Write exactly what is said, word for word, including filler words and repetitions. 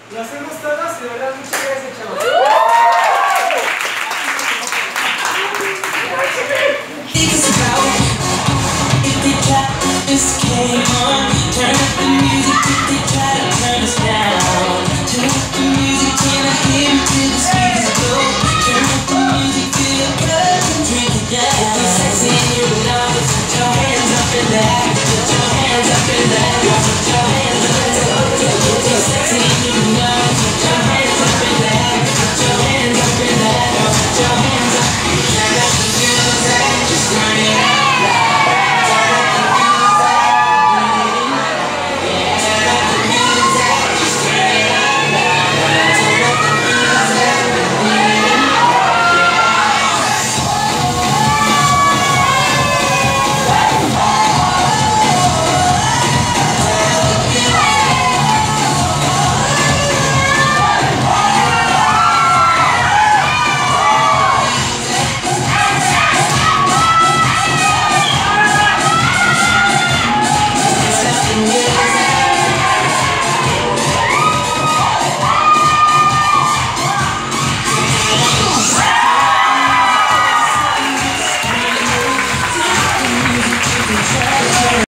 Lo hacemos todos y de verdad muchas gracias, chavos. If they try, just came on. Turn up the music if they try.